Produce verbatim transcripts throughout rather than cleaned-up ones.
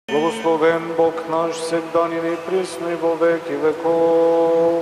Благословен Бог наш, всегда ныне и присно и во веки веков.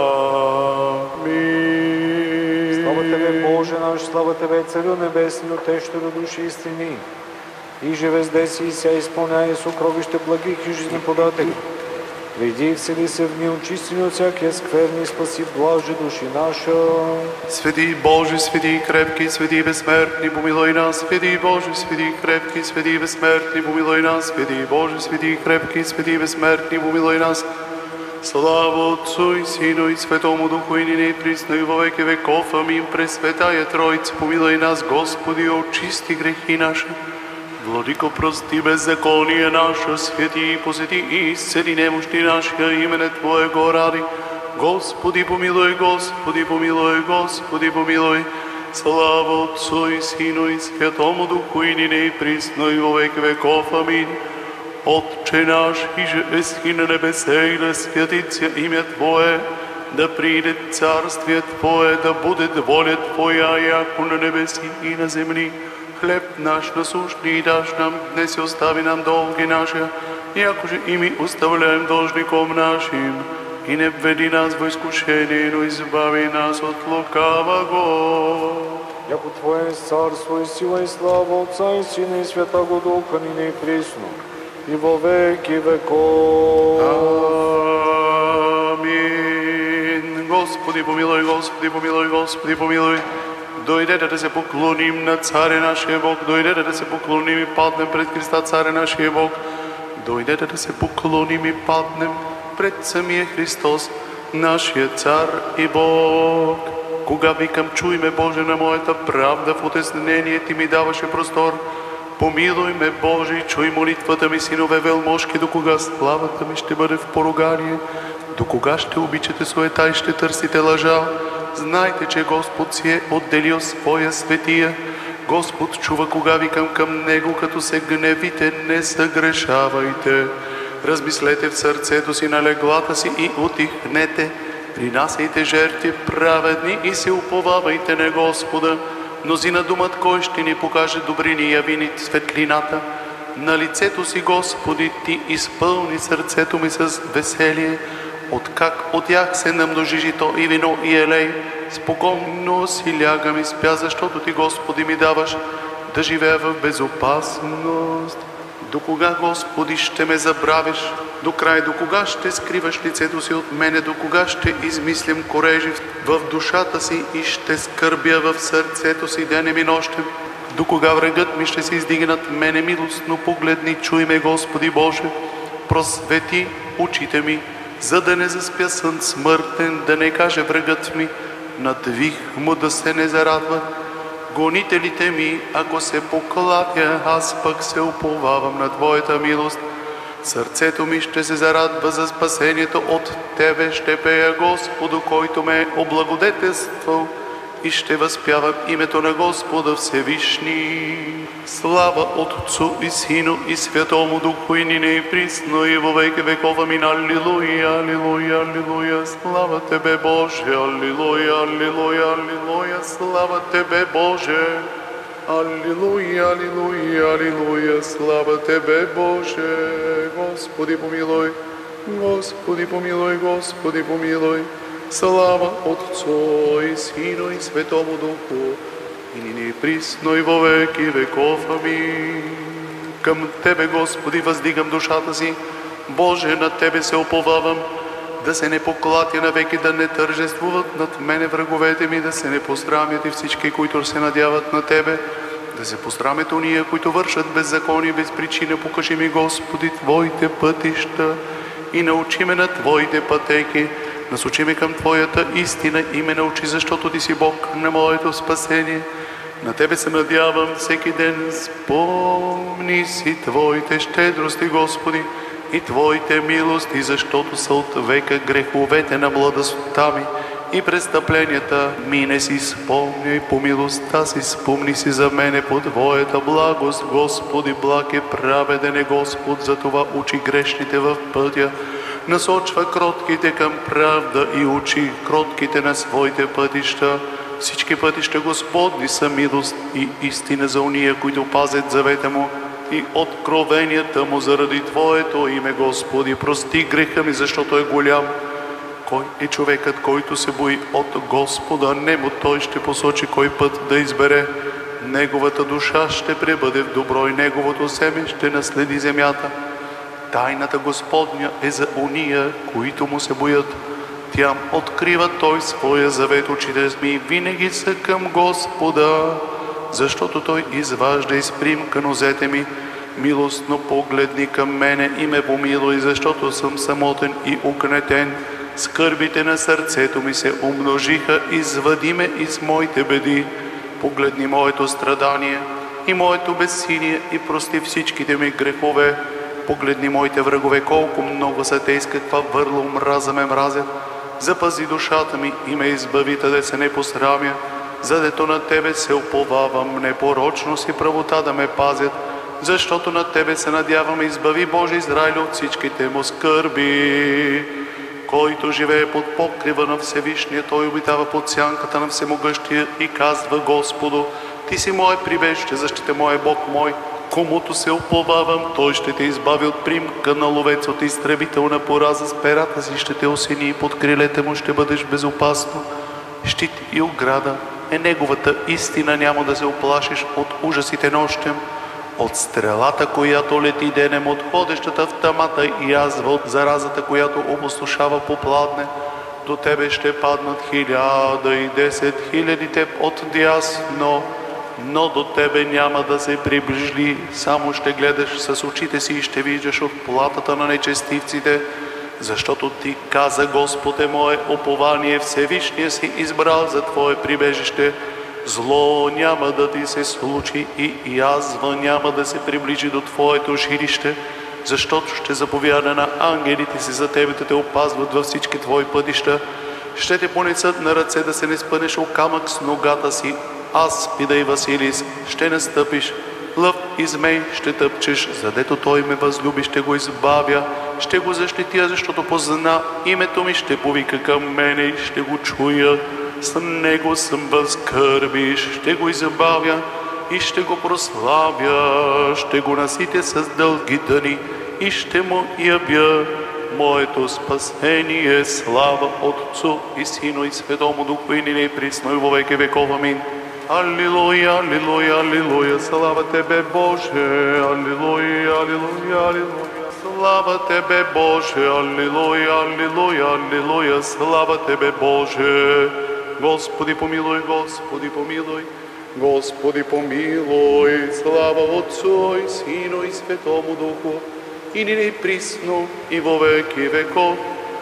Аминь. Слава Тебе, Боже наш, слава Тебе, Царю Небесный, утешителю души истини. Иже везде си и ся изпълняй сокровище благих и жизнеподателей. Приди и всели се в ни, очисти от всякия скверни, спаси блаже души наша. Святи Боже, святи крепки, святи безсмертни, помилуй нас. Святи Боже, святи крепки, святи безсмертни, помилуй нас. Святи Боже, святи крепки, святи безсмертни, помилуй нас. Слава Отцу и Сину и Святому Духу, и ныне и присно и во веки веков. Аминь. Пресвятая Троица, помилуй нас, Господи, очисти грехи наши. Владико, прости беззаконие наше, святи, посети и исцели немощи нашия, имене Твоего ради. Господи, помилуй, Господи, помилуй, Господи, помилуй. Слава Отцу и Сину и Святому Духу, и ныне и присно и во веки веков. Аминь. Отче наш, иже еси на небесе, и да святится имя Твое, да приде царствие Твое, да будет воля Твоя, яко на небеси и на земли. Хлеб наш насущный дашь нам, днес и остави нам долги наши, яко же и мы оставляем должником нашим. И не введи нас во искушение, но избави нас от лукавого. Яко Твое царство и сила и слава Отца и Сина и Святого Духа, ныне и присно и во веки веков. Аминь. Господи, помилуй, Господи, помилуй, Господи, помилуй. Дойдете да се поклоним на Царя нашия Бог, дойдете да се поклоним и паднем пред Христа Царя нашия Бог. Дойдете да се поклоним и паднем пред самия Христос, нашия Цар и Бог. Кога викам, чуй ме, Боже, на моята правда, в утеснение Ти ми даваше простор. Помилуй ме, Боже, чуй молитвата ми, синове велмошки, до кога славата ми ще бъде в поругание, до кога ще обичате суета и ще търсите лъжа. Знайте, че Господ си е отделил своя светия. Господ чува, кога викам към Него, като се гневите, не съгрешавайте. Размислете в сърцето си на леглата си и утихнете. Принасяйте жертви праведни и се уповавайте на Господа. Мнозина думат, кой ще ни покаже добрини и яви светлината. На лицето си, Господи, Ти изпълни сърцето ми с веселие. Откак от тях се намножи жито и вино и елей, спокойно си лягам и спя, защото Ти, Господи, ми даваш да живея в безопасност. До кога, Господи, ще ме забравиш? До край, до кога ще скриваш лицето си от мене? До кога ще измислям корежи в душата си и ще скърбя в сърцето си денем и нощем? До кога врагът ми ще се издига над мене милостно? Погледни, чуй ме, Господи Боже, просвети очите ми, за да не заспя сън смъртен, да не каже врагът ми, надвих му да се не зарадва. Гонителите ми, ако се покладя, аз пък се уповавам на Твоята милост. Сърцето ми ще се зарадва за спасението от Тебе, ще пея Господу, който ме е облагодетелствал, и ще възпявам името на Господа Всевишни. Слава Отцу и Сину и Святому Духу, и нине и присно и во веки веков. Амин. Аллилуйя, аллилуйя, аллилуйя. Слава Тебе, Боже. Аллилуйя, аллилуйя, аллилуйя. Слава Тебе, Боже. Аллилуйя, аллилуйя, аллилуйя. Слава Тебе, Боже. Господи, помилуй. Господи, помилуй, Господи, помилуй. Слава Отцу и Сину и Святому Духу, и нине и присно и во веки веков. Амин. Към Тебе, Господи, въздигам душата си. Боже, на Тебе се уповавам, да се не поклатя навеки, да не тържествуват над мене враговете ми, да се не посрамят и всички, които се надяват на Тебе, да се посрамят уния, които вършат беззаконие без причина. Покажи ми, Господи, Твоите пътища и научи ме на Твоите пътеки. Насочи ме към Твоята истина и ме научи, защото Ти си Бог на моето спасение. На Тебе се надявам всеки ден. Спомни си Твоите щедрости, Господи, и Твоите милости, защото са от века греховете на младостта ми и престъпленията ми. Не си спомняй по милостта си, спомни си за мене по Твоята благост. Господи, благ е, праведен е Господ, затова учи грешните в пътя. Насочва кротките към правда и учи кротките на своите пътища. Всички пътища Господни са милост и истина за уния, които пазят завета Му. и откровенията му заради Твоето име, Господи. Прости греха ми, защото е голям. Кой е човекът, който се бои от Господа? Нему той ще посочи кой път да избере. Неговата душа ще пребъде в добро и неговото семе ще наследи земята. Тайната Господня е за уния, които му се боят. Тям открива той своя завет, очите ми винаги са към Господа, защото той изважда из примка нозете ми. Милостно погледни към мене и ме помилуй, защото съм самотен и укнетен. Скърбите на сърцето ми се умножиха, извади ме из моите беди. Погледни моето страдание и моето безсилие и прости всичките ми грехове. Погледни моите врагове, колко много са те и с каква върла омраза ме мразят. Запази душата ми и ме избави, да се не посрамя, задето на Тебе се уповавам, непорочност и правота да ме пазят, защото на Тебе се надявам, избави Боже Израиля от всичките му скърби. Който живее под покрива на Всевишния, той обитава под сянката на Всемогъщия и казва Господу: Ти си мое прибежище, защита мое, Бог мой, комуто се уповавам, той ще те избави от примка на ловец, от изтребител на пораза, с перата си ще те осени и под крилете му ще бъдеш безопасно. Щит и ограда е неговата истина, няма да се оплашиш от ужасите нощем, от стрелата, която лети денем, от ходещата в тъмата и язва, от заразата, която опустошава попладне. До тебе ще паднат хиляда и десет хиляди теб от дясно, но до тебе няма да се приближи, само ще гледаш с очите си и ще виждаш от платата на нечестивците, защото ти каза: Господ е мое упование, Всевишния си избрал за твое прибежище. Зло няма да ти се случи и язва няма да се приближи до твоето жилище, защото ще заповяда на ангелите си за тебе да те опазват във всички твои пътища. Ще те понесат на ръце да се не спънеш о камък с ногата си, Аспида и Василис ще настъпиш, лъв и змей ще тъпчеш, задето той ме възлюби, ще го избавя, ще го защитя, защото позна името ми, ще повика към мене и ще го чуя. С него съм възкърбиш, ще го избавя и ще го прославя, ще го наситя с дълги дни и ще му явя моето спасение. Слава Отцу и Сину и Святому Духу, и нине и присно и во веки веков. Амин. Алилуя, алилуя, алилуя, слава Тебе, Боже, алилуя, алилуя, алилуя, слава Тебе, Боже, алилуя, алилуя, алилуя, слава Тебе, Боже. Господи помилуй, Господи помилуй, Господи помилуй, слава Отцу и Сину и Святому Духу, и нине и присно и во веки веков.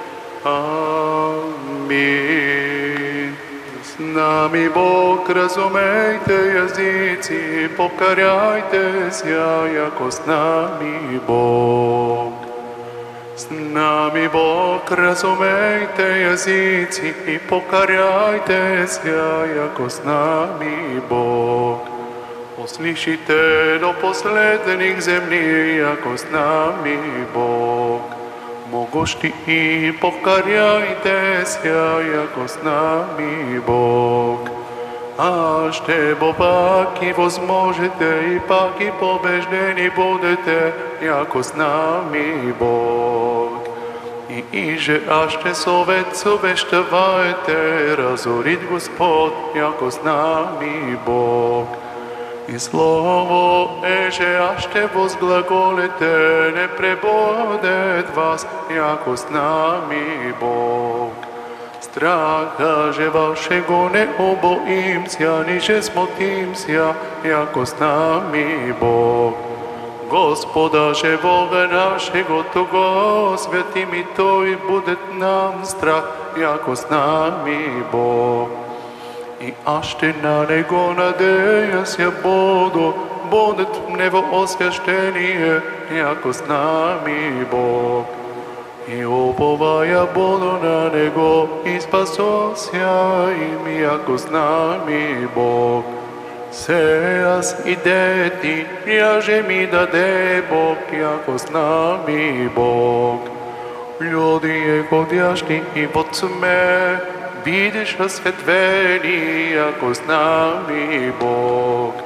Амин. С нами Бог, разумейте язици, покоряйте ся, яко с нами Бог. С нами Бог, разумейте язици и покоряйте ся, яко с нами Бог. Услышите до последних земли, яко с нами Бог. Могущи и покоряйте ся, яко с нами Бог. А ще бо пак и возможете, и пак и побеждени будете, яко с нами Бог. И иже аз ще совет увещаваете, разорит Господ, яко с нами Бог. И слово еже аз ще возглаголите, не пребодет вас, яко с нами Бог. Страха же вашего не обоимся, ниже смотимся, яко с нами Бог. Господа же Бога нашего, того святим и Той будет нам страх, яко с нами Бог. И аз ще на Него надеяся буду, будет Нево освящение, яко с нами Бог. И уповая буду на Него, и спасося им, яко с нами Бог. Сеяс и дети, яже ми даде Бог, яко с нами Бог. Люди ходящи и под тьме, видиш осветвени, яко с нами Бог.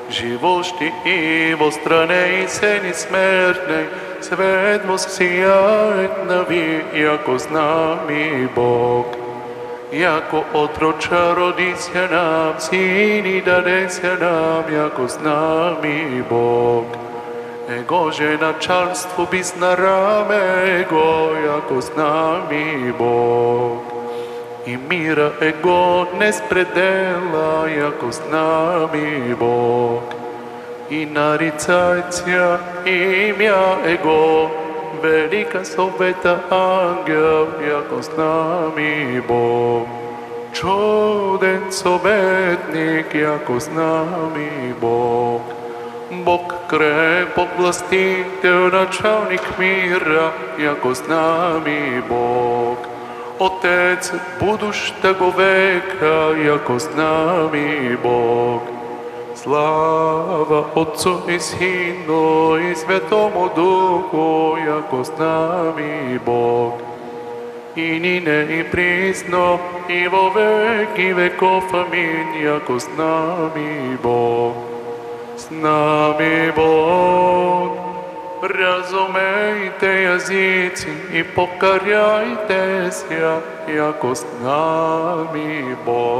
живущи и во стране и сени смертnej, свет воссияет нави, яко с нами Бог. Яко отроча родися нам, сини дадеся нам, яко с нами Бог. Его же начальство bis на раме Его, яко с нами Бог. И мира Его не спредела, яко с нами Бог. И нарицается имя Его, велика совета ангел, яко с нами Бог. Чуден советник, яко с нами Бог. Бог крепок, властитель, начальник мира, яко с нами Бог. Отец будущего века, яко с нами Бог. Слава Отцу и Сыну и Святому Духу, яко с нами Бог. И нине и присно, и во веки веков, аминь, яко с нами Бог. С нами Бог. Разумейте языци и покоряйтесь, яко с нами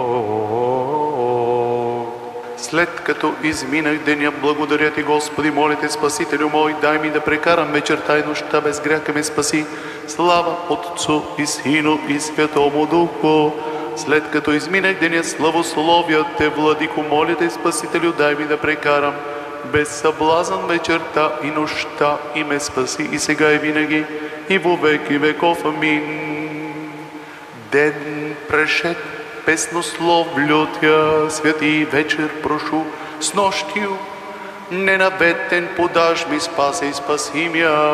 Бог. След като изминах деня, благодаря Ти, Господи, моля Те, Спасителю мой, дай ми да прекарам вечерта и нощта без гряха ме спаси. Слава Отцу и Сину и Святому Духу. След като изминах деня, славословия Те, Владико, моля Те, Спасителю, дай ми да прекарам без съблазън вечерта и нощта и ме спаси и сега и винаги и во веки веков. Амин. Ден прешед песнословлю Тя, святи вечер прошу, с нощью ненаветен подаж ми спасе и спаси мя.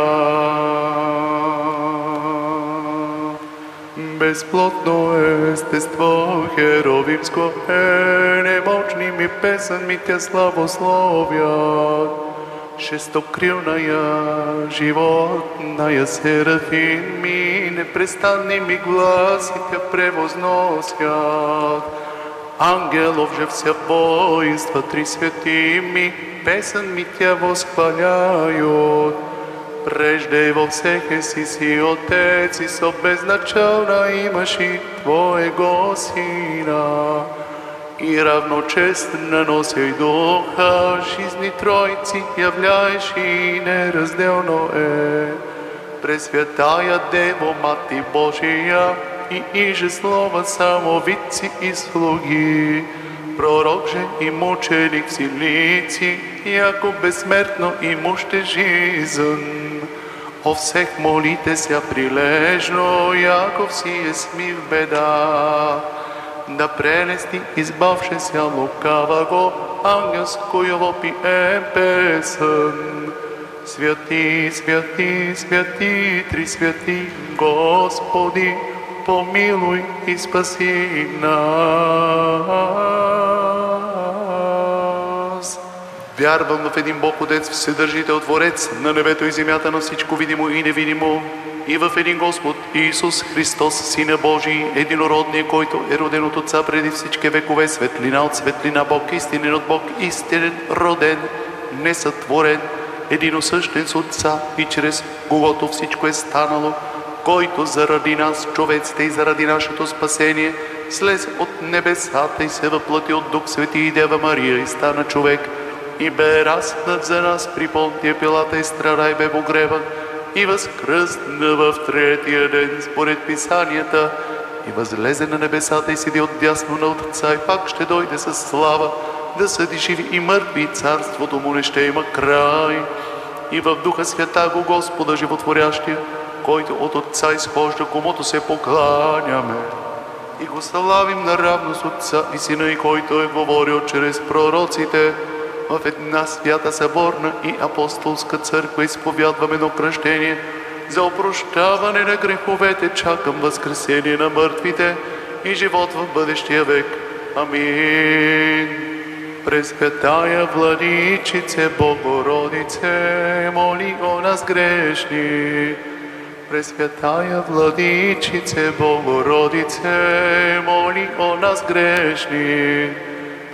Безплотно естество херовимско е, немощни ми песен ми Тя славословят. Шестокрилная, животная серафим ми, непрестанни ми гласи Тя превозносят. Ангелов же вся воинства три свети ми, песен ми Тя восхваляют. Прежде во всех си си Отец и со безначална имаш и Твоего Сина. И равночестно носей Духа, жизни Тройци являешь и неразделно е. Пресвятая Дево, Мати Божия, и иже Слово самовидци и слуги, пророк же и мученик силици, яко безсмертно имуще жизнь. О всех молите ся прилежно, яко всие сми в беда. Да пренести избавше ся лукаваго, ангелскую пием песен. Святи, святи, святи, три святи, Господи, помилуй и спаси нас. Вярвам в един Бог Отец, Вседържител, Творец на небето и земята, на всичко видимо и невидимо, и в един Господ Исус Христос, Сина Божий, единородния, който е роден от Отца преди всички векове, светлина от светлина, Бог истинен от Бог, истинен, роден, несътворен, единосъщен с Отца и чрез когото всичко е станало, който заради нас, човеците и заради нашето спасение, слез от небесата и се въплати от Дух Свети и Дева Мария и стана човек, и бе разпнат за нас при Понтия Пилата и страда и бе погребан, и възкръсна в третия ден според Писанията, и възлезе на небесата и седи отдясно на Отца, и пак ще дойде със слава, да съди живи и мъртви, и царството му не ще има край. И в Духа Свята го Господа животворящия, който от Отца изхожда, комуто се покланяме. И го славим наравно с Отца и Сина, и който е говорил чрез пророците. В една свята съборна и апостолска църква изповядваме на кръщение за опрощаване на греховете, чакам възкресение на мъртвите и живот в бъдещия век. Амин. Пресвятая Владичице Богородице, моли о нас грешни. Пресвятая Владичице Богородице, моли о нас грешни.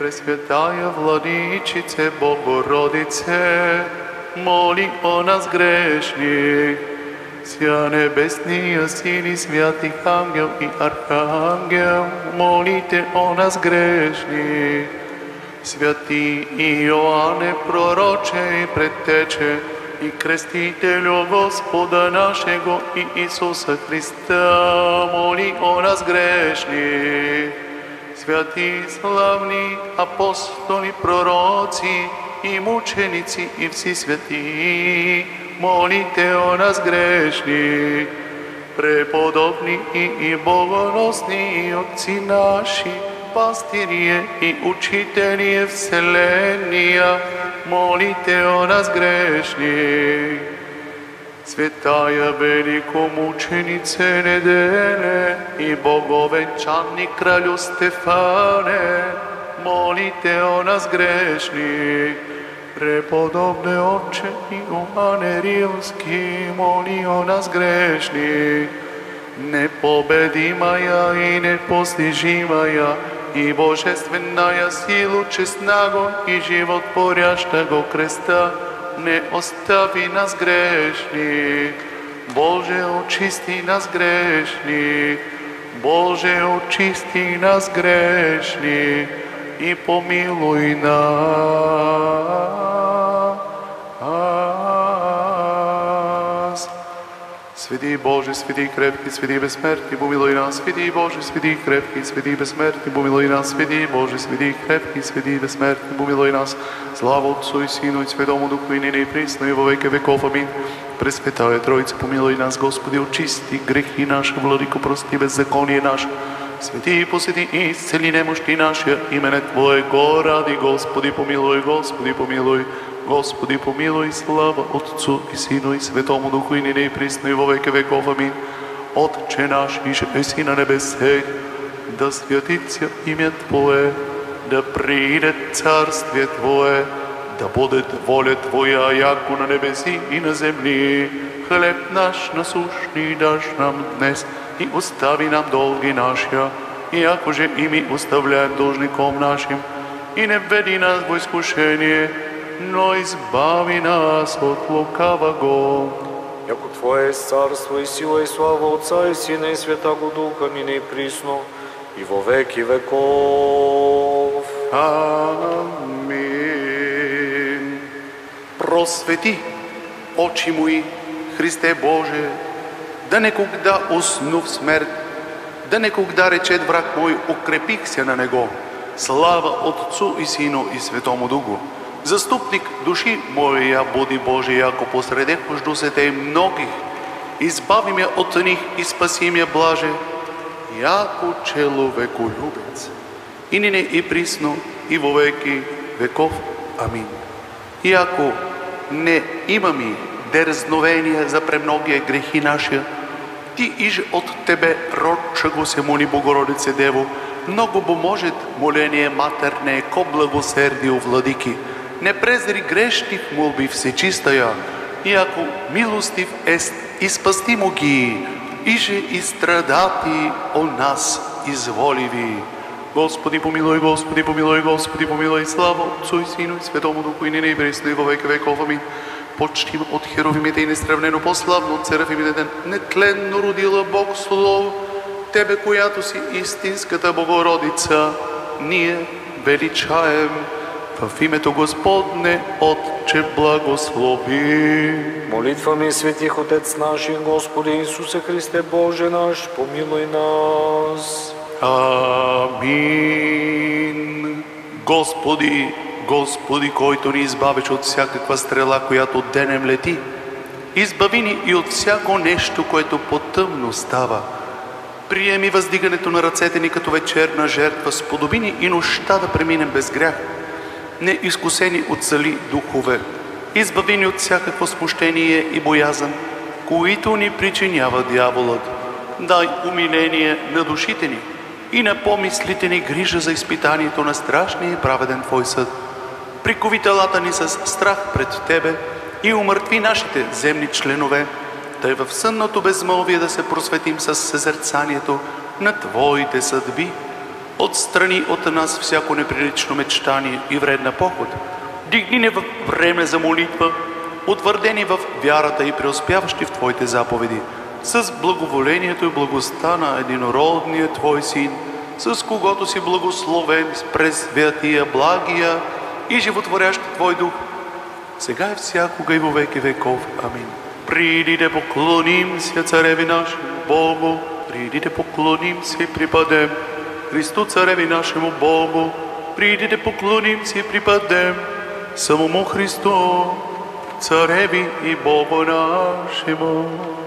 Пресвятая Владичице Богородице, моли о нас грешних. Вся небесния сили, святих ангел и архангел, молите о нас грешних. Святи Иоанне, пророче и предтече, и крестителю Господа нашего и Иисуса Христа, моли о нас грешних. Святи славни апостоли, пророци и мученици и все святи, молите о нас грешных. Преподобни и богоносни и отцы наши, пастирие и учители вселения, молите о нас грешных. Святая великомученице Неделе и боговенчанник кралю Стефане, молите о нас грешных. Преподобне отче Иоанне Рилски, моли о нас грешных. Непобедимая и непостижимая и божественная силу честного и животворящего креста, не остави нас грешных. Боже, очисти нас грешных. Боже, очисти нас грешных и помилуй нас. Святи Боже, святи крепки, святи безсмертни, помилуй нас. Святи Боже, святи крепки, святи безсмертни, помилуй нас. Святи Боже, святи крепки, святи безсмертни, помилуй нас. Слава Отцу и Сину и Святому Духу, и ныне и присно, и во веки веков. Аминь. Пресвятая Троица, помилуй нас, Господи, очисти грехи наши, владыко, прости беззаконие наше. Святи, посети и исцели немощи наши, имене Твоего ради, Господи, помилуй, Господи, помилуй. Господи, помилуй, слава Отцу и Сину и Святому Духу, и ныне и присно, и во веки веков. Аминь. Отче наш, иже еси на небесех, да святится имя Твое, да приидет царствие Твое, да будет воля Твоя, яко на небеси и на земли. Хлеб наш насущный дашь нам днес, и остави нам долги наши, яко же и мы оставляем должником нашим, и не введи нас в искушение, но избави нас от лукавого. Яко Твое есть царство и сила и слава Отца и Сина и Святаго Духа, ныне и присно, и во веки веков. Аминь. Просвети очи мои, Христе Боже, да некогда усну в смерть, да некогда речет враг мой, укрепих се на него. Слава Отцу и Сину и Святому Духу. Заступник души моя, буди Боже, яко посредех между сете многих, избави ме от них и спаси ме блаже, яко человеколюбец. И ныне и присно, и во веки веков. Аминь. Яко не имаме дерзновение за премногие грехи наши, Ти иже от Тебе, родчего се моли Богородице Дево, много бо может моление матерне ко благосердию владики. Не презри грешних молби всечистая, иако милостив ест и спастимо ги, иже и страдати о нас изволиви. Господи помилуй, Господи помилуй, Господи помилуй, слава Отцу и Сину и Святому Духу, и ныне и присно, и во веки веков. Аминь. Почтим от херовимите и несравнено по-славно от серафимите, нетленно родила Бог Слово, Тебе, която си истинската Богородица, ние величаем в името Господне, Отче, благослови. Молитвами светих Отец наших, Господи Иисусе Христе Боже наш, помилуй нас. Амин. Господи, Господи, който ни избавиш от всякаква стрела, която денем лети, избави ни и от всяко нещо, което по-тъмно става. Приеми въздигането на ръцете ни като вечерна жертва, сподоби ни и нощта да преминем без грях, неизкусени от зли духове. Избави ни от всякакво смущение и боязън, които ни причинява дяволът. Дай умиление на душите ни и на помислите ни грижа за изпитанието на страшния и праведен Твой съд. Прикови телата ни с страх пред Тебе и умъртви нашите земни членове, тъй в сънното безмълвие да се просветим с съзерцанието на Твоите съдби. Отстрани от нас всяко неприлично мечтание и вредна поход. Дигни ни в време за молитва, утвърдени в вярата и преуспяващи в Твоите заповеди, с благоволението и благостта на единородния Твой Син, с когото си благословен с пресвятия, благия и животворящ Твой Дух, сега и всякога и во веки веков. Амин. Приди да поклоним се Цареви нашему Богу, приди да поклоним се и припадем Христу Цареви нашему Богу, приди да поклоним се и припадем самому Христу, Цареви и Богу нашему.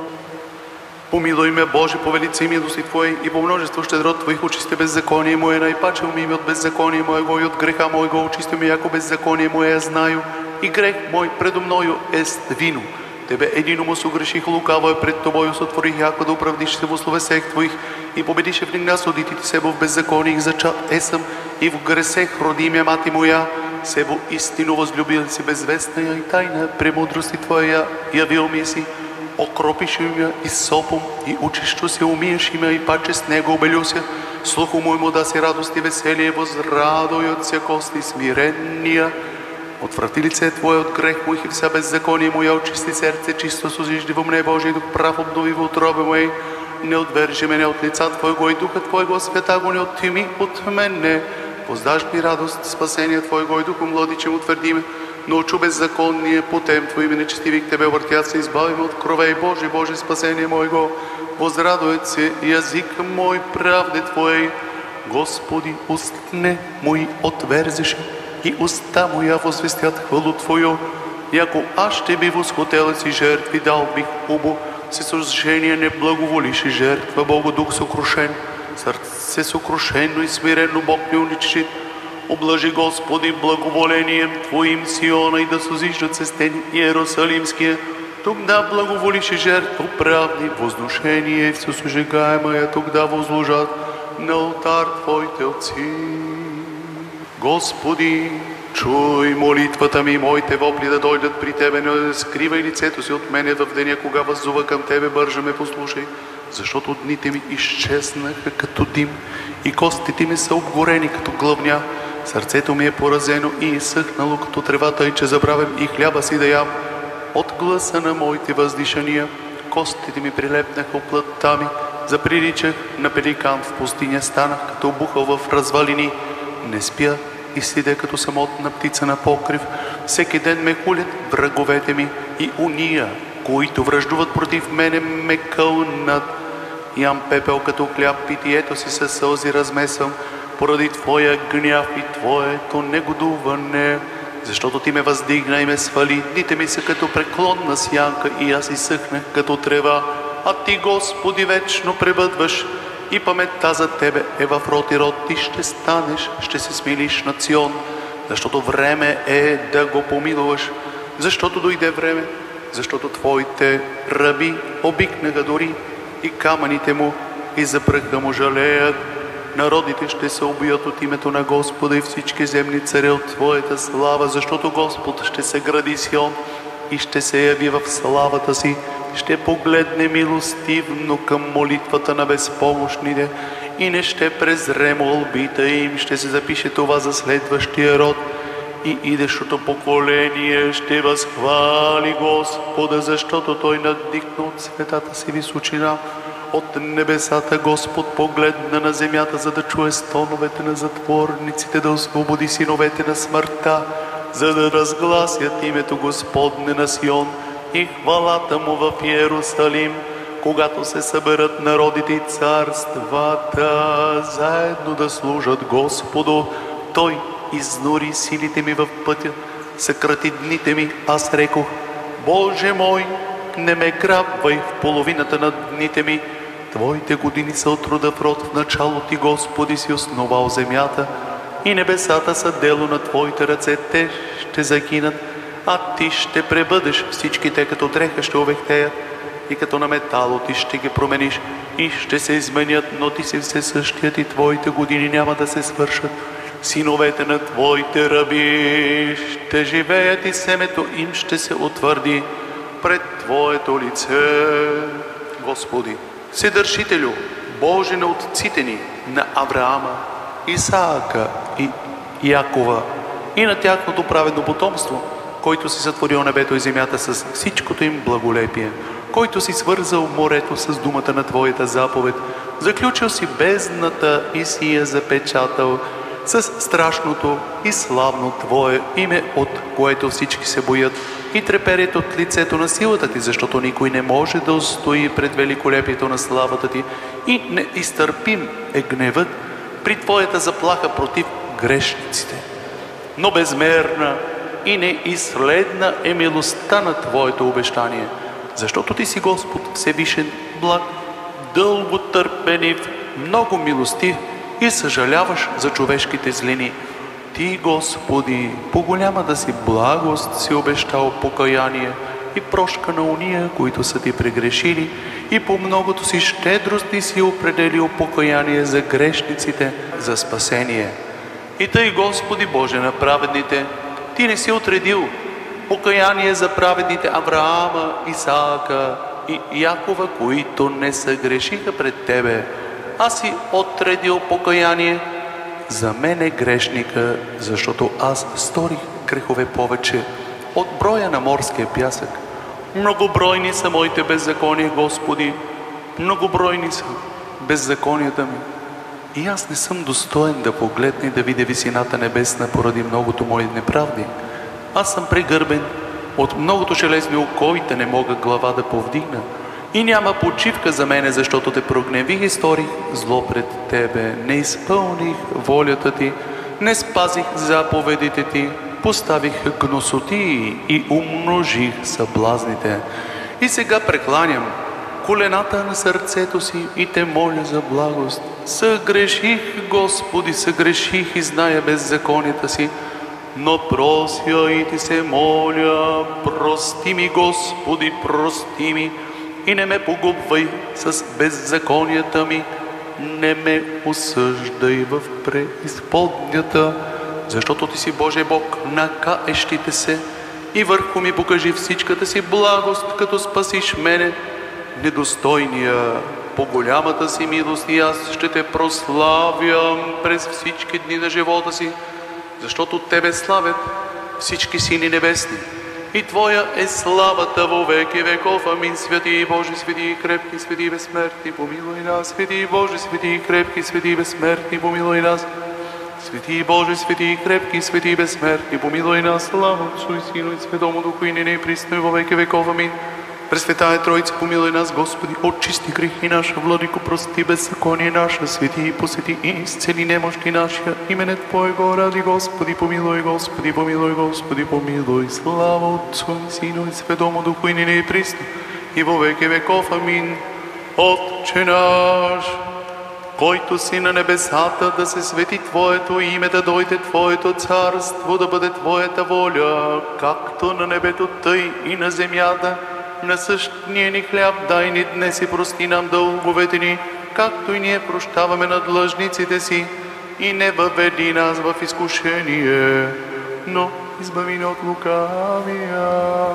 Помилуй ме, Боже, по велици милости Твоей и по множество щедрот Твоих очисти беззаконие мое, най-паче уми ми от беззаконие моего и от греха моего очисти ми, яко беззаконие мое я знаю, и грех мой предо мною ест вино. Тебе единому согреших, лукаво е пред Тобою сотворих, яко да оправдиш се во словесех Твоих и победише в нигна судитите себо в беззаконие, зачат есъм и в гресех роди ме мати моя, себо истину возлюбил си безвестная и тайна премудрости Твоя явил ми си. Окропиш ме и сопом, и учещо се умиеш ме, и паче с него обелюся. Слуху моему да си радост и веселие, возрадуй от всякости смирения. Отврати лице Твое от грех моих и вся беззаконие моя, очисти сърце чисто, сузижди во мне Божий дух прав обнови во утробе моей. Не отвержи мене от лица Твоего и духа Твоего света го не оттими от мене. Воздаш ми радост, спасение Твоего и духом младичем утвърди ме. Научу беззаконие путем Твоим нечестиви к Тебе въртят се, избави ме от кровей Божий, Божий спасение моего. Возрадует се язик мой правде Твоей. Господи, устне мои отверзеше и уста моя возвестят хвалу Твою. Яко аз ще би восхотела си жертви, дал бих убо, се сожжение не благоволиши жертва, Богу дух сокрушен, сърце сокрушено и смирено Бог не уничтожит. Облажи, Господи, благоволением Твоим Сиона и да созиждат се стени Иерусалимския. Тук да благоволиши жертву правди, возношение и все сожигаемое, тук да возложат на алтар Твоите отци. Господи, чуй молитвата ми, моите вопли да дойдат при Тебе, не скривай лицето си от мене в деня, кога въззува към Тебе, бързо ме послушай, защото дните ми изчезнаха като дим и костите ми са обгорени като глъвня. Сърцето ми е поразено и изсъхнало като тревата, и че забравям и хляба си да ям. От гласа на моите въздишания костите ми прилепнаха плътта ми, заприличах на пеликан в пустиня, станах като бухал в развалини. Не спя и седя като самотна птица на покрив. Всеки ден ме хулят враговете ми и уния, които враждуват против мене, ме кълнат. Ям пепел като хляб, питието си със сълзи размесвам, поради Твоя гняв и Твоето негодуване. Защото Ти ме въздигна и ме свали, дните ми са като преклонна сянка и аз изсъхнах като трева. А Ти, Господи, вечно пребъдваш и паметта за Тебе е в род и род. Ти ще станеш, ще се смилиш на Цион, защото време е да го помилуваш. Защото дойде време, защото Твоите раби обикнаха дори и камъните му и за пръха му жалеят. Народите ще се убият от името на Господа и всички земни царе от Твоята слава, защото Господ ще се гради Сион и ще се яви в славата си, ще погледне милостивно към молитвата на безпомощните и не ще презре молбите им, ще се запише това за следващия род и идещото поколение ще възхвали Господа, защото Той наддихна от светата си височина. От небесата Господ погледна на земята, за да чуе стоновете на затворниците, да освободи синовете на смъртта, за да разгласят името Господне на Сион и хвалата му в Иерусалим, когато се съберат народите и царствата, заедно да служат Господу. Той изнори силите ми в пътя, съкрати дните ми, аз рекох: Боже мой, не ме грабвай в половината на дните ми. Твоите години са от рода в род, в начало Ти, Господи, си основал земята и небесата са дело на Твоите ръце. Те ще загинат, а Ти ще пребъдеш. Всичките като дреха ще увехтеят и като на метало Ти ще ги промениш и ще се изменят, но Ти си все същият и Твоите години няма да се свършат. Синовете на Твоите раби ще живеят и семето им ще се утвърди пред Твоето лице. Господи, Вседържителю, Боже на отците ни, на Авраама, Исаака и Якова и на тяхното праведно потомство, който си сътворил небето и земята с всичкото им благолепие, който си свързал морето с думата на Твоята заповед, заключил си бездната и си я запечатал с страшното и славно Твое име, от което всички се боят и треперят от лицето на силата Ти, защото никой не може да устои пред великолепието на славата Ти и неизтърпим е гневът при Твоята заплаха против грешниците. Но безмерна и неизследна е милостта на Твоето обещание, защото Ти си Господ всевишен, благ, дълго търпелив, много милостив и съжаляваш за човешките злини. Ти, Господи, по голямата си благост си обещал покаяние и прошка на уния, които са Ти прегрешили, и по многото си щедрост Ти си определил покаяние за грешниците, за спасение. И тъй, Господи Боже на праведните, Ти не си отредил покаяние за праведните Авраама, Исаака и Якова, които не съгрешиха пред Тебе, а си отредил покаяние за мене грешника, защото аз сторих грехове повече от броя на морския пясък. Многобройни са моите беззакония, Господи, многобройни са беззаконията ми. И аз не съм достоен да погледна и да видя висината небесна поради многото мои неправди. Аз съм прегърбен от многото железни оковите, не мога глава да повдигна. И няма почивка за мене, защото Те прогневих и сторих зло пред Тебе. Не изпълних волята Ти, не спазих заповедите Ти, поставих гносоти и умножих съблазните. И сега прекланям колената на сърцето си и Те моля за благост. Съгреших, Господи, съгреших и зная беззаконията си, но прося и Ти се моля, прости ми, Господи, прости ми, и не ме погубвай с беззаконията ми, не ме осъждай в преизподнята, защото Ти си Божий Бог на каещите се, и върху ми покажи всичката си благост, като спасиш мене, недостойния. По голямата си милост и аз ще Те прославям през всички дни на живота си, защото Тебе славят всички сини небесни. И Твоя е славата во веки веков. Амин. Святи Божи, свети и крепки, свети и безсмертни, помилуй нас. Свети Божи, свети и крепки, свети и безсмертни, помилуй нас. Свети Божи, свети и крепки, свети и безсмертни, помилуй нас. Слава Отцу и Сину и Святому Духу, и нине и присно и во веки веков. Амин. Пресветая Троица, помилуй нас, Господи, очисти грехи наша, Владико, прости беззаконие наша, свети и посети и изцели немощи нашия, имене Твоего ради, Господи, помилуй, Господи, помилуй, Господи, помилуй. Слава Отцу и Сину и Святому Духу, и нине и присно и во веки веков. Амин. Отче наш, който си на небесата, да се свети Твоето име, да дойде Твоето царство, да бъде Твоята воля, както на небето, тъй и на земята. Насъщния ни хляб дай ни днес и прости нам дълговете ни, както и ние прощаваме на длъжниците си, и не въведи нас в изкушение, но избави ни от лукавия.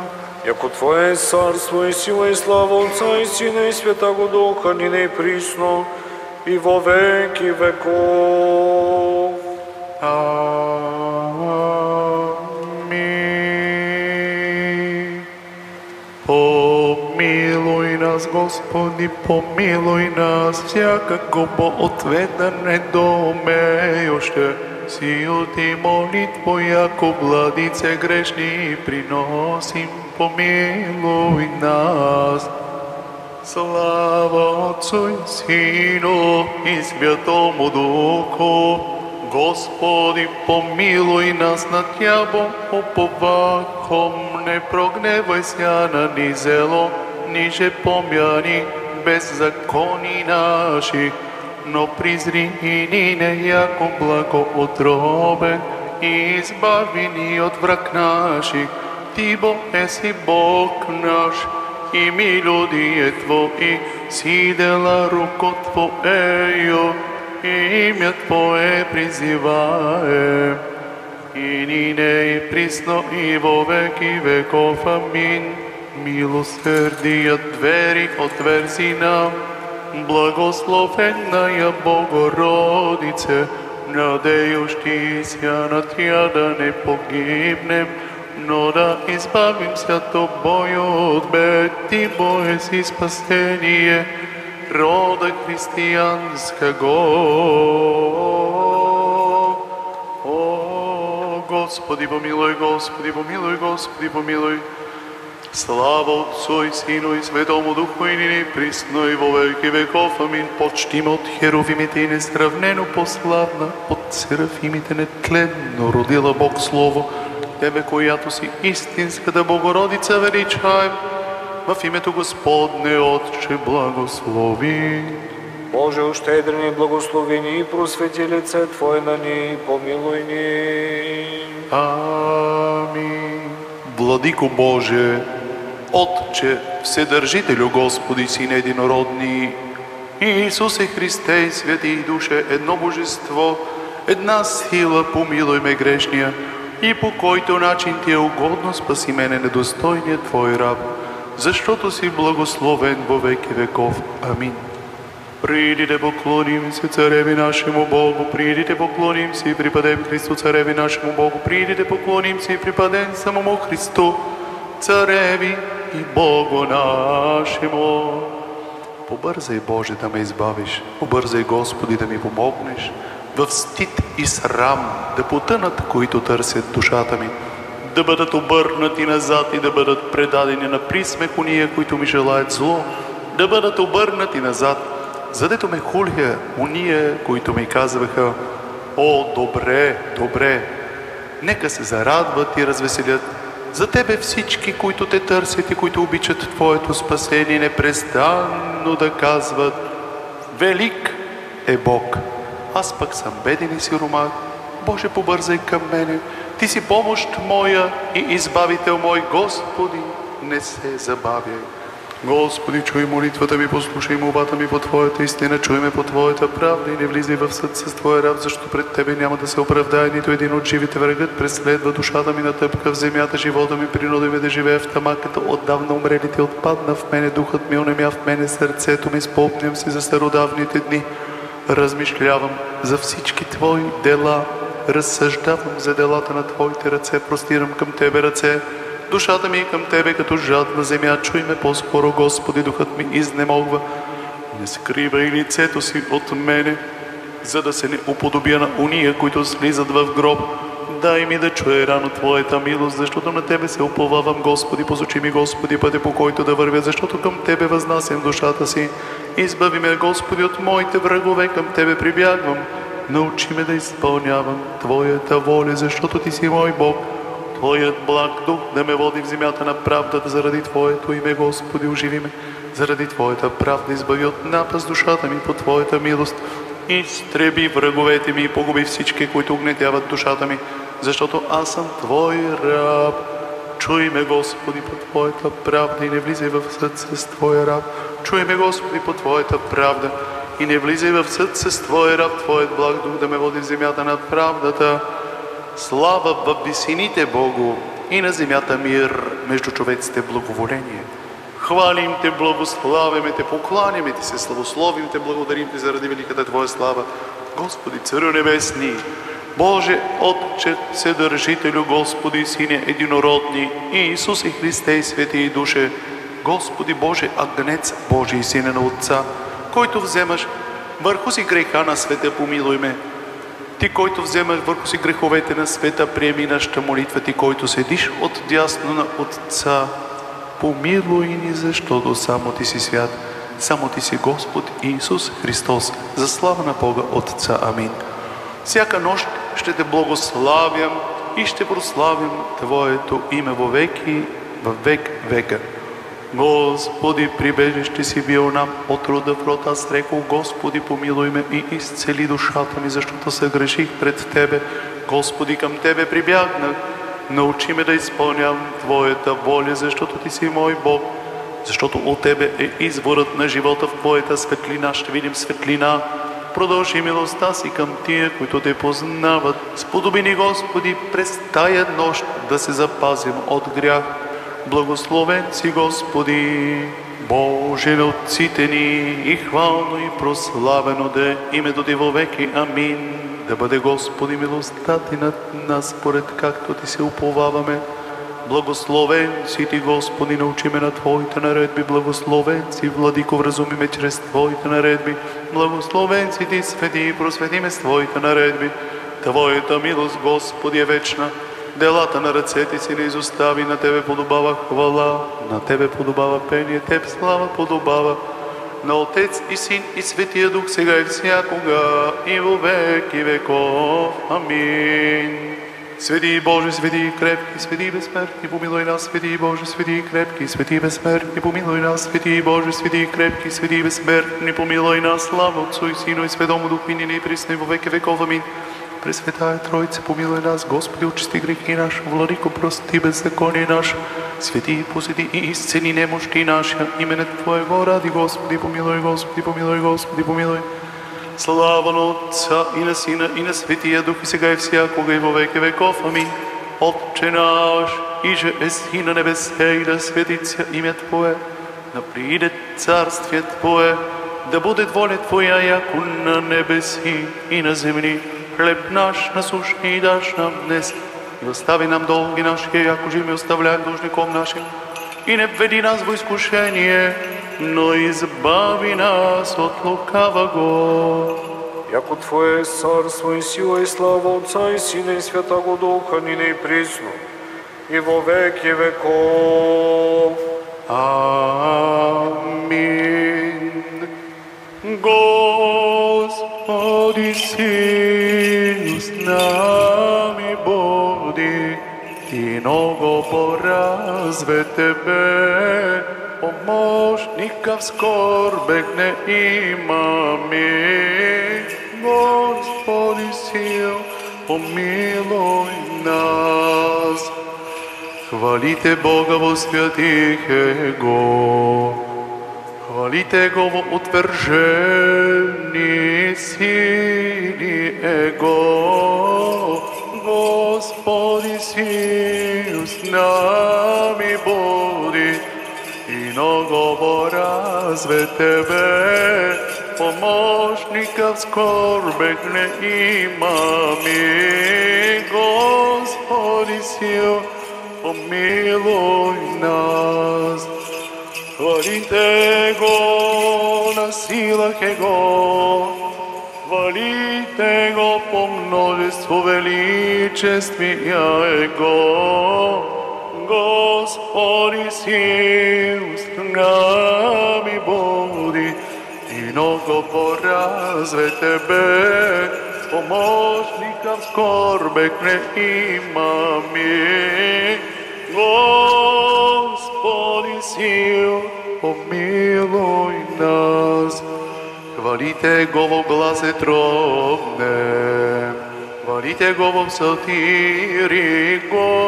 Яко Твое е царство и сила и слава Отца и Сина и Святаго Духа, нине и присно и во веки веков. Амин. Помилуй нас, Господи, помилуй нас, всякако ответа недоумеюще, сил Ти молитво, яко владице грешни приносим, помилуй нас. Слава Отцу и Сину и Святому Духу. Господи, помилуй нас на Тябо, уповахом, не прогневай ся на ни зело, ниже помяни беззакони наши, но призри и ни неяко благоотробен, и избави ни от враг наших. Ти, Бог, еси Бог наш, и милодие Твои, си дела руко Твоею, и имя Твое призиваем, и нине и присно и во веки веков. Амин. Милосърдия двери отверзи нам, благословенная Богородице, надеющийся на Тя да не погибнем, но да избавимся от тобою от бед. Ти, Боже, си спасение рода християнского. О, Господи, помилуй, Господи, помилуй, Господи, помилуй. Слава Отцу и Сину и Святому Духу и нині присно и во веки веков. Амин. Почтим от херовимите и несравнено пославна, от серафимите нетленно родила Бог Слово. Тебе, която си истинската Богородица, величаем. В името Господне, Отче, благослови. Боже, ощедри ни, благослови ни и просвети лице Твое на ни, помилуй ни. Амин. Владико Боже, Отче, Вседържителю, Господи, Сине единородни, Исусе Христе и Святи Душе, едно Божество, една сила, помилуй ме грешния, и по който начин Ти е угодно спаси мене недостойния Твой раб, защото си благословен во веки веков. Амин. Придите, поклоним се Цареви нашему Богу, придите, поклоним се и припадем Христу, Цареви нашему Богу, придите, поклоним се и припадем самому Христу, Цареви и Богу нашему. Побързай, Боже, да ме избавиш, побързай, Господи, да ми помогнеш, в стид и срам да потънат, които търсят душата ми, да бъдат обърнати назад и да бъдат предадени на присмех уния, които ми желаят зло, да бъдат обърнати назад, задето ме хулиха уния, които ми казваха: о, добре, добре, нека се зарадват и развеселят. За Тебе всички, които Те търсят и които обичат Твоето спасение, непрестанно да казват: велик е Бог. Аз пък съм беден и сиромах. Боже, побързай към мене. Ти си помощ моя и избавител мой. Господи, не се забавяй. Господи, чуй молитвата ми, послушай молбата ми по Твоята истина, чуй ме по Твоята правда и не влизай в съд с Твоя раб, защото пред Тебе няма да се оправдае нито един от живите. Врагът преследва душата ми, натъпка в земята, живота ми принуди ме да живея в тъма, като отдавна умрелите. Отпадна в мене духът ми, онемя в мене сърцето ми, спомням си за стародавните дни. Размишлявам за всички Твои дела, разсъждавам за делата на Твоите ръце, простирам към Тебе ръце. Душата ми е към Тебе като жадна земя. Чуй ме по-скоро, Господи, духът ми изнемогва. Не скривай лицето си от мене, за да се не уподобя на уния, които слизат в гроб. Дай ми да чуя рано Твоята милост, защото на Тебе се уповавам, Господи. Посочи ми, Господи, пътя, по който да вървя, защото към Тебе възнасям душата си. Избави ме, Господи, от моите врагове, към Тебе прибягвам. Научи ме да изпълнявам Твоята воля, защото Ти си мой Бог. Твоят благ дух да ме води в земята на правдата, заради Твоето име, Господи, оживи ме. Заради Твоята правда избави от напаст душата ми по Твоята милост. Изтреби враговете ми и погуби всички, които угнетяват душата ми, защото аз съм Твой раб. Чуй ме, Господи, по Твоята правда и не влизай в съд с Твоя раб. Чуй ме, Господи, по Твоята правда и не влизай в съд с Твоя раб. Твоят благ дух да ме води в земята на правдата. Слава в висините Богу и на земята мир, между човеците благоволение. Хвалим Те, благославяме Те, покланяме Ти се, славословим Те, благодарим Ти заради великата Твоя слава. Господи, Царю небесни, Боже, Отче, Вседържителю, Господи, Сине единородни, и Исусе Христе и Свети и Душе, Господи Боже, Агнец Божий, Сине на Отца, който вземаш върху си греха на света, помилуй ме. Ти, който вземаш върху си греховете на света, приеми нашата молитва. Ти, който седиш от дясно на Отца, помилуй ни, защото само Ти си свят, само Ти си Господ Исус Христос, за слава на Бога Отца. Амин. Всяка нощ ще Те благославям и ще прославям Твоето име во веки, във век века. Господи, прибежище си бил нам от рода в род. Аз рекол: Господи, помилуй ме и изцели душата ми, защото се греших пред Тебе. Господи, към Тебе прибягнах. Научи ме да изпълнявам Твоята воля, защото Ти си мой Бог. Защото от Тебе е изворът на живота, в Твоята светлина ще видим светлина. Продължи милостта си към тия, които Те познават. Сподоби ни, Господи, през тая нощ да се запазим от грях. Благословен си, Господи, Боже на отците ни, и хвално и прославено да е името Ти во веки. Амин. Да бъде, Господи, милостта Ти над нас, според както Ти се уповаваме. Благословен си Ти, Господи, научи ме на Твоите наредби. Благословен си, Владико, вразуми ме чрез Твоите наредби. Благословен си Ти, свети и просвети ме с Твоите наредби. Твоята милост, Господи, е вечна. Делата на ръцете си не изостави. На Тебе подобава хвала, на Тебе подобава пение, Теб слава подобава. На Отец и Син и Светия Дух, сега и всякога, и во веки веков. Амин. Свети Боже, свети и крепки, свети и безсмертни, помилуй нас, свети Боже, свети и крепки, свети и безсмертни, помилуй нас, свети Боже, свети и крепки, свети и безсмертни, помилуй нас, слава Отцу и Сину и Святому Духу, и нині и присно и во веки веков. Амин. Пресветая Троица, помилуй нас, Господи, очисти грехи наши, Владико, прости беззаконие наше, свети и посети и изцели немощи наши, именето Твоего ради, Господи, помилуй, Господи, помилуй, Господи, помилуй. Слава на Отца и на Сина и на Светия Дух, и сега и всякога и во веки веков. Амин. Отче наш, иже еси на небесе, и да светится имя Твое, да прииде царствие Твое, да буде воля Твоя, яко на небеси и на земли. Хлеб наш насущний даш нам днес, и остави нам долги наши, яко же ми оставляем должником нашим. И не введи нас во изкушение, но избави нас от лукавого. Яко Твое царство и сила и слава Отца и Сина и Святого Духа, нине и присно, и во веки веков. Амин. Господи, силу с нами буди, и много поразве Тебе, помощника в скорбях не имаме. Господи, сил, помилуй нас. Хвалите Бога во святих Его, хвалите Го во утвържени сили Его. Господи, сил с нами буди, и много поразве Тебе, помощника в скорбях не имаме. Господи, сил, помилуй нас. Хвалите Го на силах Его, хвалите Го по множество величествия Его. Господи, сил с нами буди, и много поразве Тебе, помощника в скорбях не имаме. Господи, сил, помилуй нас. Хвалите Го во гласе тробне, хвалите Го во псалтири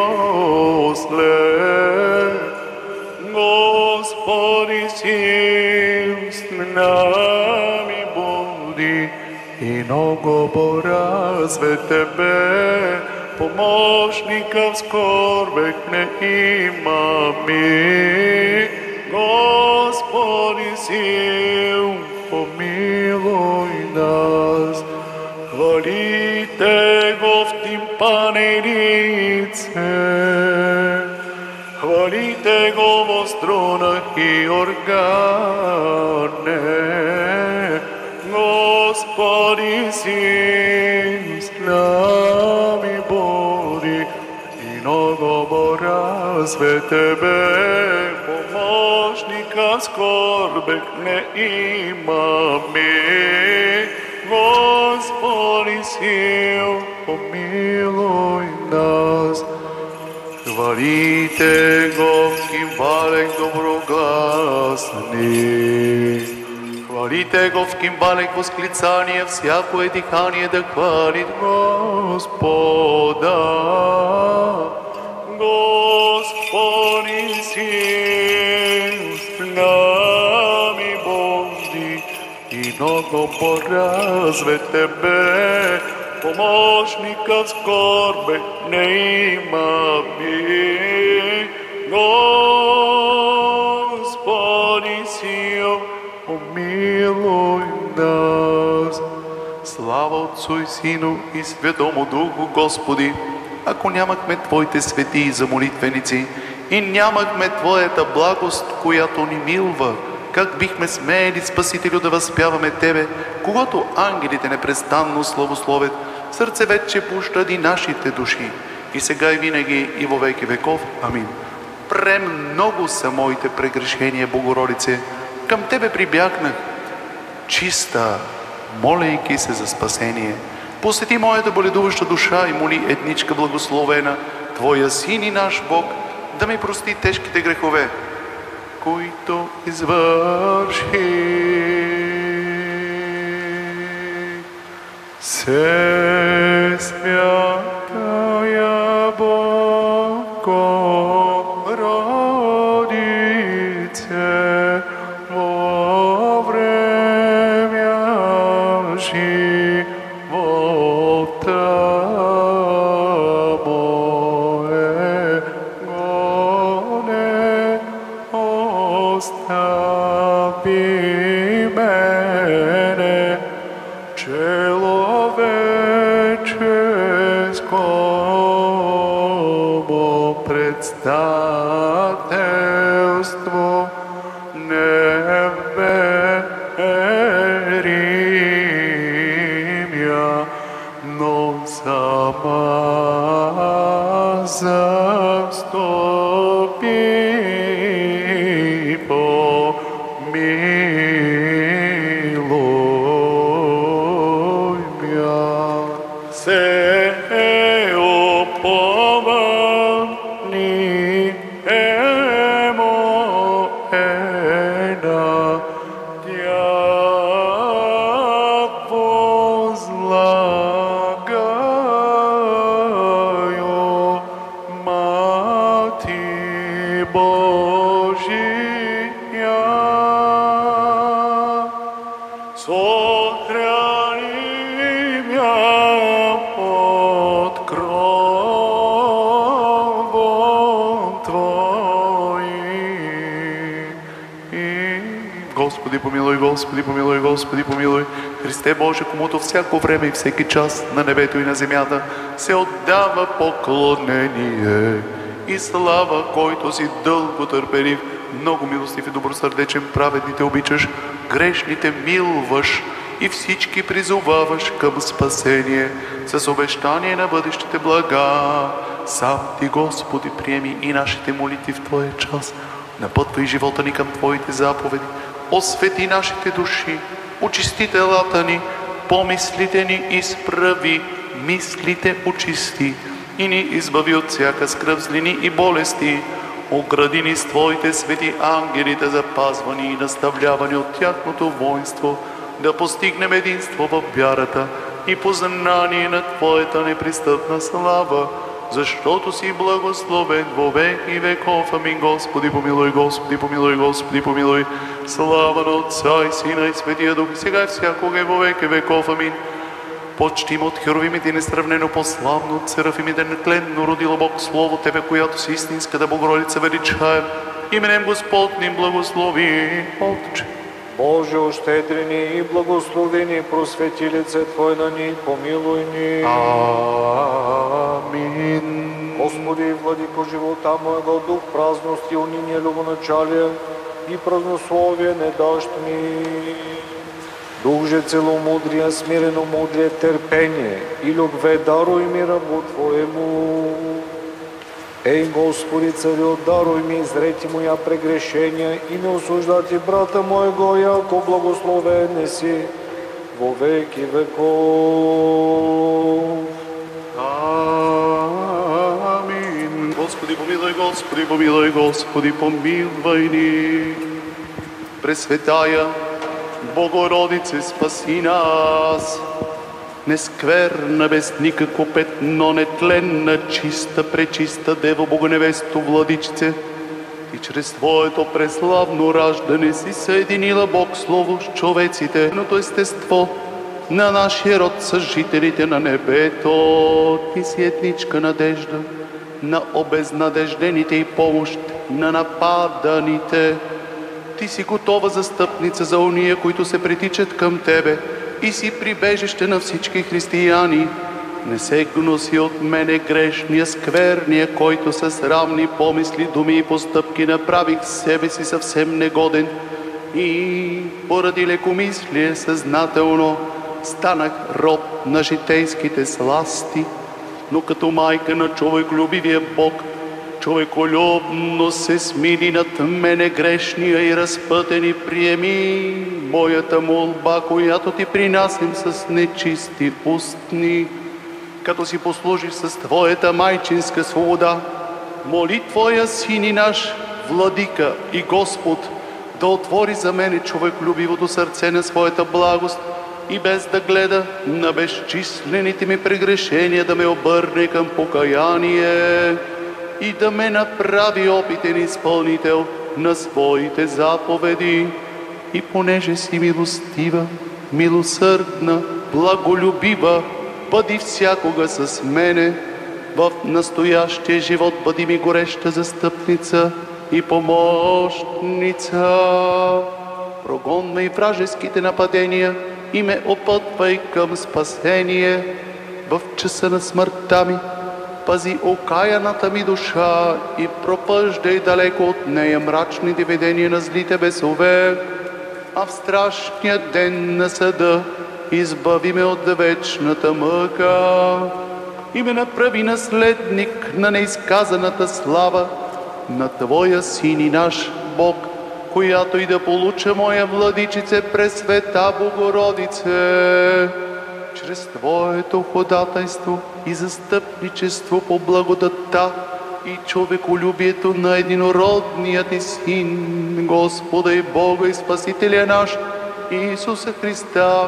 госле. Господи, сил с нами буди, и много поразве Тебе, помощника в скорбях не имаме. Господи, сил, помилуй нас. Хвалите Го в тимпанерице, хвалите Го во струнах и органе. Господи, сил с нами буди, и много поразве Тебе, помощника в скорбях не имаме. Господи, сил, помилуй нас. Хвалите Го в кимвалех доброгласни, хвалите Го в кимвалех восклицание, всякое дихание да хвалит Господа. Господи, сил с нами буди, и много поразве Тебе, помощника в скорбях не имаме. Господи, сил, помилуй нас. Слава Отцу и Сину и Святому Духу, Господи! Ако нямахме Твоите светии за молитвеници и нямахме Твоята благост, която ни милва, как бихме смели, Спасителю, да възпяваме Тебе, когато ангелите непрестанно славословят, сърце вече пощади нашите души, и сега и винаги и во веки веков. Амин. Премного са моите прегрешения, Богородице, към Тебе прибягнах, чиста, молейки се за спасение. Посети моята боледуваща душа и моли едничка благословена, Твоя Син и наш Бог, да ми прости тежките грехове, които извърши. Се святая Богородице, во время живота моего не остави мене, человеческому предстателству не верим я, но сама заступи, помилуй меня. Се упомни емо ена, тя возлагаю, Мати Божия. Сохрани меня под кровом Твоим. Господи помилуй, Господи помилуй, Господи помилуй. Христе Боже, комуто всяко време и всеки час на небето и на земята се отдава поклонение и слава, който си дълго търпелив, много милостив и добросърдечен, праведните обичаш, грешните милваш и всички призоваваш към спасение с обещание на бъдещите блага. Сам Ти, Господи, приеми и нашите молитви в Твоя час. Напътвай живота ни към Твоите заповеди. Освети нашите души, очисти телата ни, помислите ни изправи, мислите очисти и ни избави от всяка скръв, злини и болести. Огради ни с Твоите свети ангели, да запазвани и наставлявани от тяхното воинство, да постигнем единство в вярата и познание на Твоята непристъпна слава, защото си благословен во веки веков. Амин. Господи помилуй, Господи помилуй, Господи помилуй. Слава на Отца и Сина и Светия Дух, сега и всякога и во веки веков. Амин. Почтим от херовимите несравнено по-славно, от серафимите нетленно родила Бог Слово, Тебе, която си истинската Богородица, величаем. Именем Господним благослови, Отче. Боже, ощедрени и благословени, просвети лице Твое на ни, помилуй ни. Амин. Господи, владико живота моего, дух празности, униние, любоначалие и празнословие не дашь ми. Дух же целомудрия, смирено мудрие, терпение и любве, даруй ми рабу Твоему. Ей, Господи, Царю, даруй ми изрети моя прегрешения и не осуждати брата моего, яко благословен си во веки веков. Амин. Господи, помилуй, Господи, помилуй, Господи, помилуй ни. Пресветая Богородице, спаси нас. Нескверна, без никакво петно, нетленна, чиста, пречиста Дева Богоневесто, Владичице, и чрез Твоето преславно раждане си съединила Бог Слово с човеците, едното естество на нашия род с жителите на небето. Ти си етничка надежда на обезнадеждените и помощ на нападаните. Ти си готова застъпница за уния, които се притичат към Тебе, и си прибежище на всички християни. Не се гноси от мене грешния, скверния, който с равни помисли, думи и постъпки направих себе си съвсем негоден и поради лекомислие съзнателно станах роб на житейските сласти. Но като майка на човеколюбивия Бог, човеколюбно се смили над мене грешния и разпътен и приеми моята молба, която ти принасям с нечисти устни. Като си послужиш с твоята майчинска свобода, моли твоя син и наш владика и Господ да отвори за мене човеколюбивото сърце на своята благост и без да гледа на безчислените ми прегрешения да ме обърне към покаяние и да ме направи опитен изпълнител на своите заповеди. И понеже си милостива, милосърдна, благолюбива, бъди всякога с мене, в настоящия живот бъди ми гореща застъпница и помощница. Прогонвай вражеските нападения и ме опътвай към спасение. В часа на смъртта ми пази окаяната ми душа и пропъждай далеко от нея мрачните видения на злите бесове, а в страшния ден на съда избави ме от вечната мъка и ме направи наследник на неизказаната слава на Твоя Син и наш Бог, която и да получа, моя владичице, Пресвета Богородице, чрез Твоето ходатайство и застъпничество по благодатта и човеколюбието на единородния Ти Син, Господа и Бога и Спасителя наш, Исуса Христа.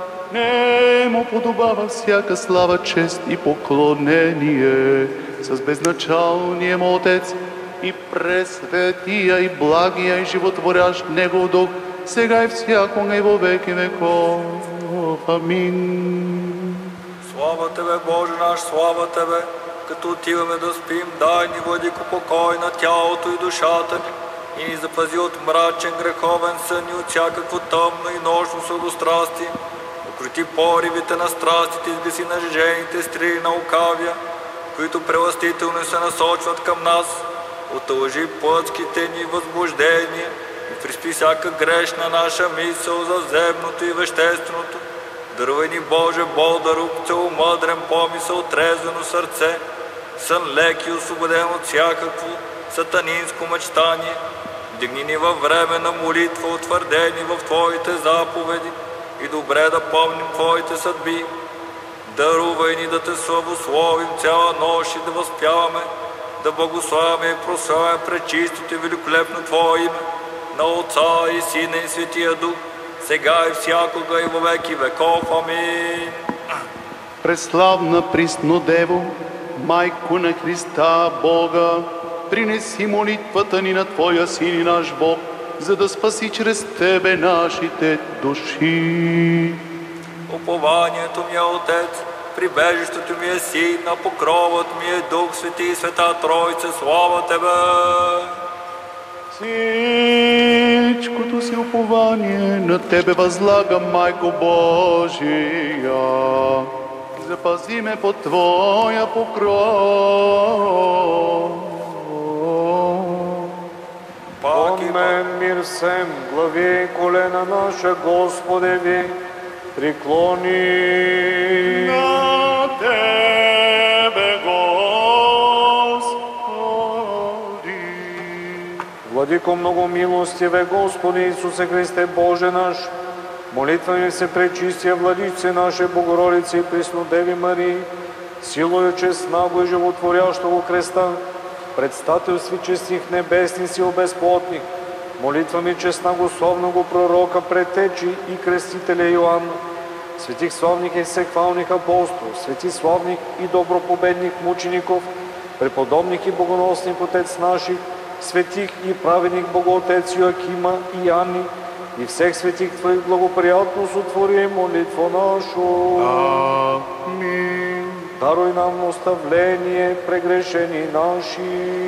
Не му подобава всяка слава, чест и поклонение с безначалния му Отец и пресветия и благия и животворящ Негов Дух, сега и всякога и во веки веков. Амин. Слава Тебе, Боже наш, слава Тебе, като отиваме да спим, дай ни владико покой на тялото и душата ни и ни запази от мрачен греховен сън и от всякакво тъмно и нощно сладострастие. Укроти поривите на страстите, изгаси нажежените стрели на лукавия, които преластително се насочват към нас. Отължи плътските ни възбуждения и приспи всяка грешна наша мисъл за земното и вещественото. Дарувай ни, Боже, бодър ук, целомъдрен помисъл, трезвено сърце, сън лек и освободен от всякакво сатанинско мечтание. Дигни ни във време на молитва, утвърдени в Твоите заповеди, и добре да помним Твоите съдби. Дарувай ни да Те славословим цяла нощ и да възпяваме, да благославяме и прославяме пречистото и великолепно Твое име, на Отца и Сина и Светия Дух, сега и всякога и во веки веков. Амин. Преславна присно Дево, Майко на Христа Бога, принеси молитвата ни на Твоя Син и наш Бог, за да спаси чрез Тебе нашите души. Упованието ми е Отец, прибежището ми е Син, а покровът ми е Дух Свети и Света Тройце. Слава Тебе! Всичкото си упование на Тебе възлагам, Майко Божия. Запази ме под Твоя покров. От мен мир всем, глави и колена наша, Господе ви, преклони. На Тебе, Господи. Владико много милостиве, Господи Исусе Христе, Боже наш, молитваме се пречистия Владичце наше Богородице и Преснодеви Марии, силою честнаго и животворящо го креста, предстателстви честних небесници и безплотних, молитвами честнагословного пророка, претечи и крестителя Йоанна, светих славних и всехвалних апостол, свети славних и добропобедних мучеников, преподобних и богоносних отец наших, светих и праведних богоотец Йоакима и Анни, и всех светих Твоих благоприятно сотвори молитва нашу. Амин. Даруй нам оставление прегрешени наши.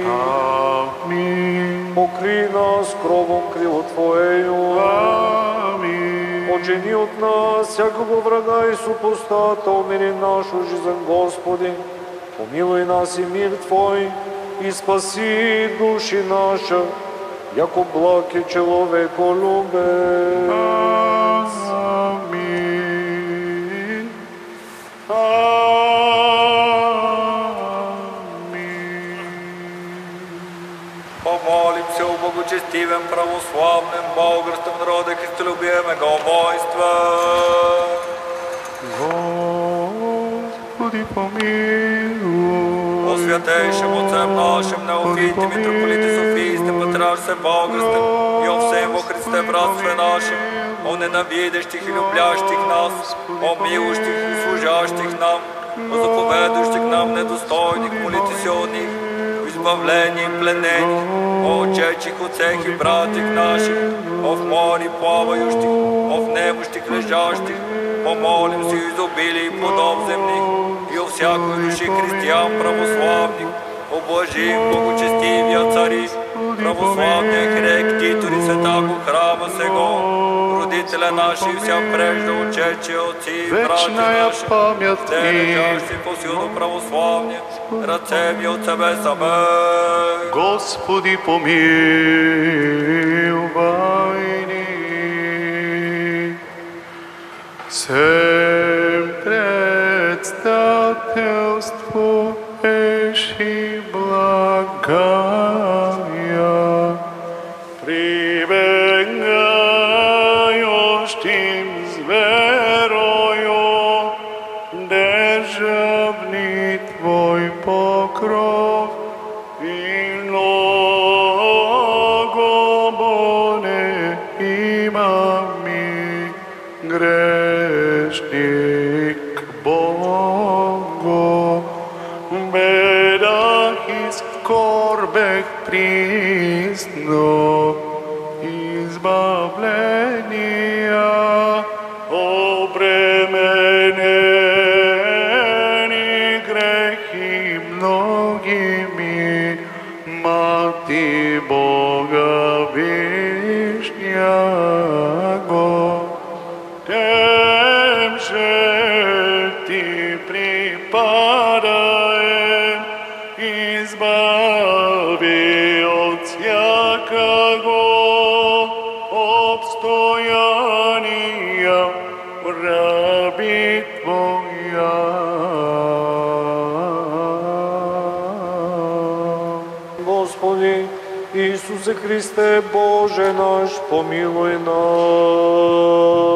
Амин. Покри нас кровом крило Твоею. Амин. отжени от нас всякого врага и супостата, умири нашу жизнь, Господи. Помилуй нас и мир Твой, и спаси души наша, яко благ и человеколюбец. Аминь. Аминь. Помолимся о благочестивом, православном, българском народе, христолюбивого войства. Господи, помилуй. О святейшем Отцем нашим, Неофите, митрополите Софийским, Патриарсе Българским, и о всем во Христе братстве нашим, о ненавидящих и люблящих нас, о милущих и служащих нам, о заповедующих нам недостойных, молитесь о них, о избавлении пленених, о отчечих отцех и братьях наших, о в море плавающих, о в немощих лежащих, помолимся и изобилии плодов земных, и о всякой души християн православных, о блажим, благочестивия цари, православния ректитори святаго храма сего, родителя наши и вся прежде отчечи, отци и братья наши, те лежащи посилно православни, ръцем и от себе саме. Господи, помилуй ни. Всем предстателствуешь и благая, прибегающим с верою, державни Твой покров, и много боне имами грешник Богу, бедах и скорбех присно, избавления обременени грехи многими, Мати Бога Вишняго. Тем же Ти припадаем, избави от всякого обстояния раби Твоя. Господи, Исусе Христе, Боже наш, помилуй нас.